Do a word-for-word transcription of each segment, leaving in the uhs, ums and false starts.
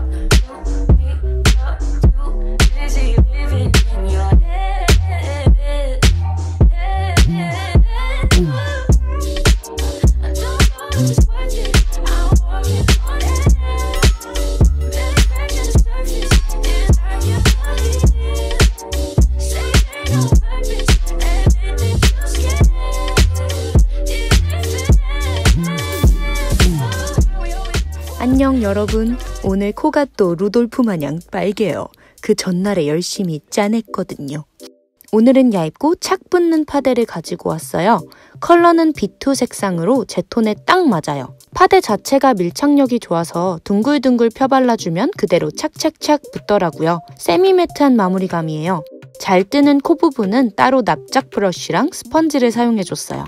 안녕 여러분. 오늘 코가 또 루돌프 마냥 빨개요. 그 전날에 열심히 짜냈거든요. 오늘은 얇고 착 붙는 파데를 가지고 왔어요. 컬러는 비투 색상으로 제 톤에 딱 맞아요. 파데 자체가 밀착력이 좋아서 둥글둥글 펴발라주면 그대로 착착착 붙더라고요. 세미매트한 마무리감이에요. 잘 뜨는 코 부분은 따로 납작 브러쉬랑 스펀지를 사용해줬어요.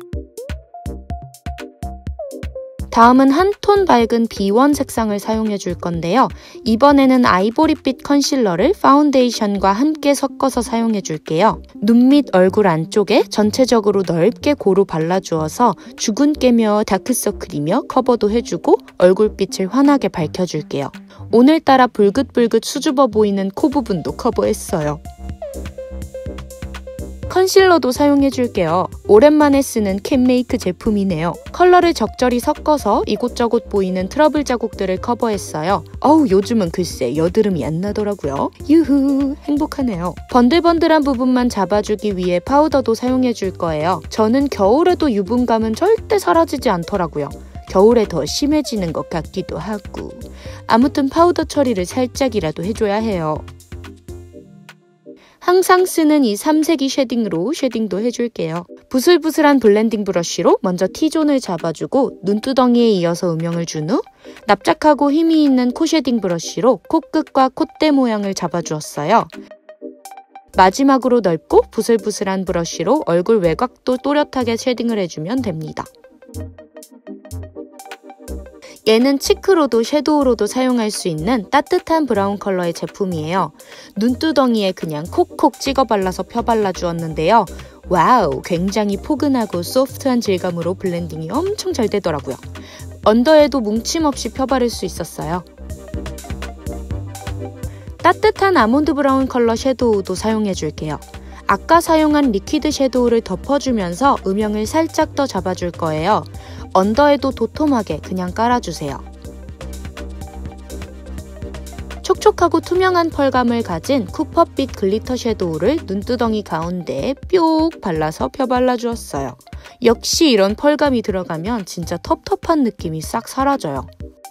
다음은 한 톤 밝은 비 원 색상을 사용해 줄 건데요. 이번에는 아이보리빛 컨실러를 파운데이션과 함께 섞어서 사용해 줄게요. 눈 밑 얼굴 안쪽에 전체적으로 넓게 고루 발라주어서 주근깨며 다크서클이며 커버도 해주고 얼굴빛을 환하게 밝혀줄게요. 오늘따라 불긋불긋 수줍어 보이는 코 부분도 커버했어요. 컨실러도 사용해줄게요. 오랜만에 쓰는 캔메이크 제품이네요. 컬러를 적절히 섞어서 이곳저곳 보이는 트러블 자국들을 커버했어요. 어우, 요즘은 글쎄 여드름이 안 나더라고요. 유후, 행복하네요. 번들번들한 부분만 잡아주기 위해 파우더도 사용해줄 거예요. 저는 겨울에도 유분감은 절대 사라지지 않더라고요. 겨울에 더 심해지는 것 같기도 하고. 아무튼 파우더 처리를 살짝이라도 해줘야 해요. 항상 쓰는 이 삼색이 쉐딩으로 쉐딩도 해줄게요. 부슬부슬한 블렌딩 브러쉬로 먼저 T존을 잡아주고 눈두덩이에 이어서 음영을 준 후 납작하고 힘이 있는 코 쉐딩 브러쉬로 코끝과 콧대 모양을 잡아주었어요. 마지막으로 넓고 부슬부슬한 브러쉬로 얼굴 외곽도 또렷하게 쉐딩을 해주면 됩니다. 얘는 치크로도 섀도우로도 사용할 수 있는 따뜻한 브라운 컬러의 제품이에요. 눈두덩이에 그냥 콕콕 찍어 발라서 펴발라 주었는데요. 와우, 굉장히 포근하고 소프트한 질감으로 블렌딩이 엄청 잘 되더라고요. 언더에도 뭉침 없이 펴바를 수 있었어요. 따뜻한 아몬드 브라운 컬러 섀도우도 사용해줄게요. 아까 사용한 리퀴드 섀도우를 덮어주면서 음영을 살짝 더 잡아줄 거예요. 언더에도 도톰하게 그냥 깔아주세요. 촉촉하고 투명한 펄감을 가진 쿠퍼빛 글리터 섀도우를 눈두덩이 가운데에 뿅 발라서 펴발라주었어요. 역시 이런 펄감이 들어가면 진짜 텁텁한 느낌이 싹 사라져요.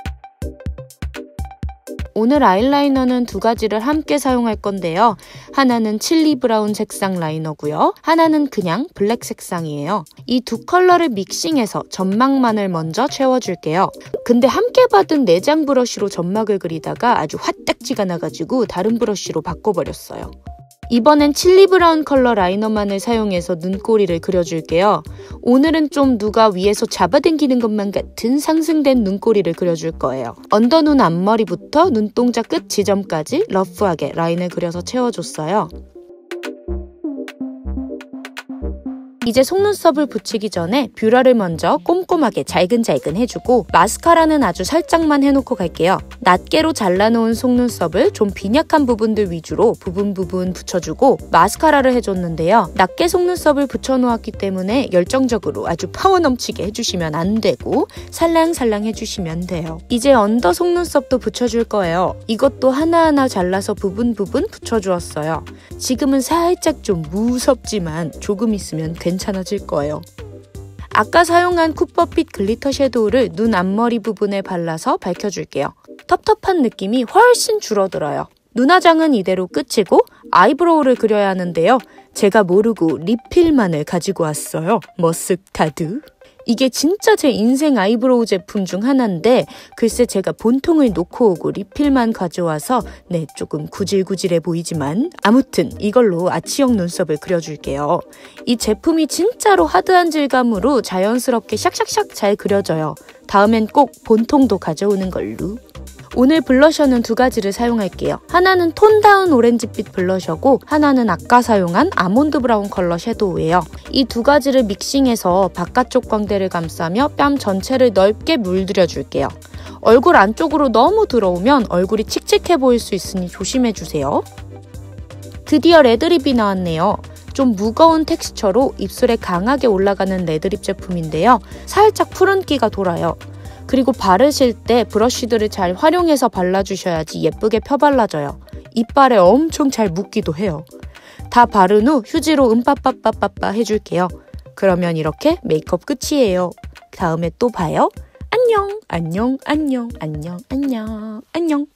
오늘 아이라이너는 두 가지를 함께 사용할 건데요. 하나는 칠리 브라운 색상 라이너고요. 하나는 그냥 블랙 색상이에요. 이 두 컬러를 믹싱해서 점막만을 먼저 채워줄게요. 근데 함께 받은 내장 브러쉬로 점막을 그리다가 아주 화딱지가 나가지고 다른 브러쉬로 바꿔버렸어요. 이번엔 칠리 브라운 컬러 라이너만을 사용해서 눈꼬리를 그려줄게요. 오늘은 좀 누가 위에서 잡아당기는 것만 같은 상승된 눈꼬리를 그려줄 거예요. 언더눈 앞머리부터 눈동자 끝 지점까지 러프하게 라인을 그려서 채워줬어요. 이제 속눈썹을 붙이기 전에 뷰러를 먼저 꼼꼼하게 잘근잘근 해주고 마스카라는 아주 살짝만 해놓고 갈게요. 낱개로 잘라놓은 속눈썹을 좀 빈약한 부분들 위주로 부분 부분 붙여주고 마스카라를 해줬는데요. 낱개 속눈썹을 붙여놓았기 때문에 열정적으로 아주 파워 넘치게 해주시면 안 되고 살랑살랑 해주시면 돼요. 이제 언더 속눈썹도 붙여줄 거예요. 이것도 하나하나 잘라서 부분 부분 붙여주었어요. 지금은 살짝 좀 무섭지만 조금 있으면 괜찮아요. 괜찮아질 거예요. 아까 사용한 쿠퍼빛 글리터 섀도우를 눈 앞머리 부분에 발라서 밝혀줄게요. 텁텁한 느낌이 훨씬 줄어들어요. 눈화장은 이대로 끝이고 아이브로우를 그려야 하는데요. 제가 모르고 리필만을 가지고 왔어요. 머스타드. 이게 진짜 제 인생 아이브로우 제품 중 하나인데 글쎄 제가 본통을 놓고 오고 리필만 가져와서 네 조금 구질구질해 보이지만 아무튼 이걸로 아치형 눈썹을 그려줄게요. 이 제품이 진짜로 하드한 질감으로 자연스럽게 샥샥샥 잘 그려져요. 다음엔 꼭 본통도 가져오는 걸로. 오늘 블러셔는 두 가지를 사용할게요. 하나는 톤 다운 오렌지빛 블러셔고 하나는 아까 사용한 아몬드 브라운 컬러 섀도우예요. 이 두 가지를 믹싱해서 바깥쪽 광대를 감싸며 뺨 전체를 넓게 물들여 줄게요. 얼굴 안쪽으로 너무 들어오면 얼굴이 칙칙해 보일 수 있으니 조심해주세요. 드디어 레드립이 나왔네요. 좀 무거운 텍스처로 입술에 강하게 올라가는 레드립 제품인데요. 살짝 푸른기가 돌아요. 그리고 바르실 때 브러쉬들을 잘 활용해서 발라주셔야지 예쁘게 펴발라져요. 이빨에 엄청 잘 묻기도 해요. 다 바른 후 휴지로 음빠빠빠빠빠 해줄게요. 그러면 이렇게 메이크업 끝이에요. 다음에 또 봐요. 안녕, 안녕, 안녕, 안녕, 안녕, 안녕.